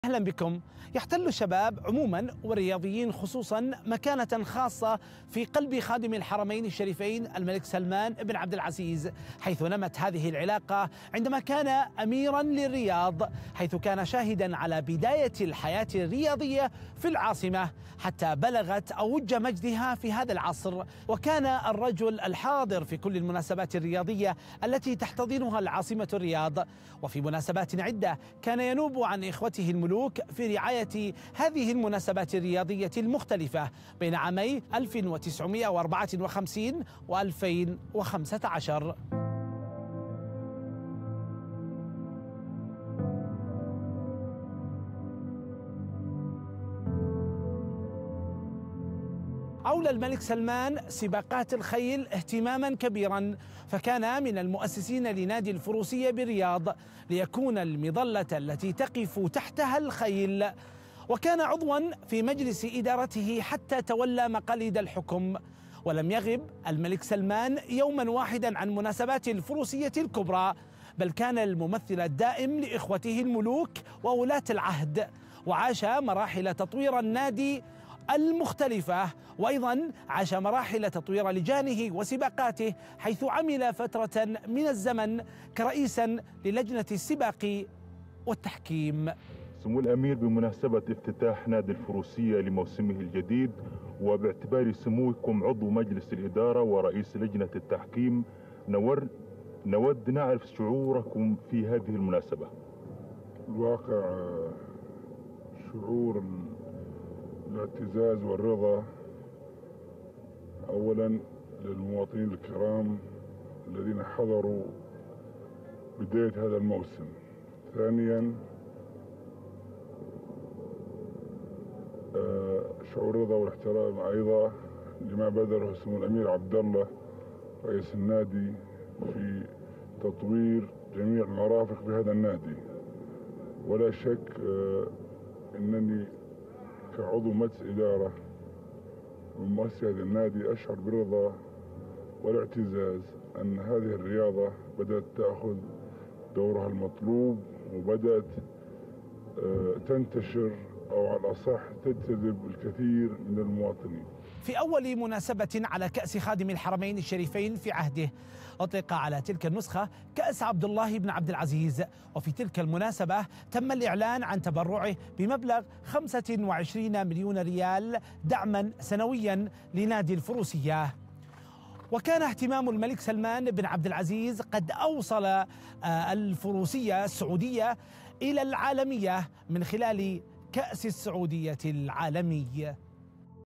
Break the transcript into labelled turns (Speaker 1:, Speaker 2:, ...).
Speaker 1: أهلا بكم. يحتل الشباب عموما والرياضيين خصوصا مكانة خاصة في قلب خادم الحرمين الشريفين الملك سلمان بن عبد العزيز، حيث نمت هذه العلاقة عندما كان أميرا للرياض، حيث كان شاهدا على بداية الحياة الرياضية في العاصمة حتى بلغت أوج مجدها في هذا العصر، وكان الرجل الحاضر في كل المناسبات الرياضية التي تحتضنها العاصمة الرياض. وفي مناسبات عدة كان ينوب عن إخوته الملوك في رعاية هذه المناسبات الرياضية المختلفة بين عامي 1954 و2015. أولى الملك سلمان سباقات الخيل اهتماما كبيرا، فكان من المؤسسين لنادي الفروسية بالرياض ليكون المظلة التي تقف تحتها الخيل، وكان عضوا في مجلس إدارته حتى تولى مقاليد الحكم. ولم يغب الملك سلمان يوما واحدا عن مناسبات الفروسية الكبرى، بل كان الممثل الدائم لإخوته الملوك وولاة العهد، وعاش مراحل تطوير النادي المختلفة، وأيضا عاش مراحل تطوير لجانه وسباقاته، حيث عمل فترة من الزمن كرئيسا للجنة السباق والتحكيم.
Speaker 2: سمو الأمير، بمناسبة افتتاح نادي الفروسية لموسمه الجديد، وباعتبار سموكم عضو مجلس الإدارة ورئيس لجنة التحكيم، نود نعرف شعوركم في هذه المناسبة.
Speaker 3: الواقع شعور الاعتزاز والرضا أولا للمواطنين الكرام الذين حضروا بداية هذا الموسم، ثانيا شعور الرضا والاحترام أيضا لما بذله سمو الأمير عبد الله رئيس النادي في تطوير جميع المرافق بهذا النادي. ولا شك أنني كعضو مجلس إدارة ومؤسس هذا النادي أشعر بالرضا والاعتزاز أن هذه الرياضة بدأت تأخذ دورها المطلوب، وبدأت تنتشر أو على الأصح تجذب الكثير من المواطنين.
Speaker 1: في أول مناسبة على كأس خادم الحرمين الشريفين في عهده أطلق على تلك النسخة كأس عبد الله بن عبد العزيز، وفي تلك المناسبة تم الإعلان عن تبرعه بمبلغ 25 مليون ريال دعما سنويا لنادي الفروسية. وكان اهتمام الملك سلمان بن عبد العزيز قد أوصل الفروسية السعودية إلى العالمية من خلال كأس السعودية العالمي.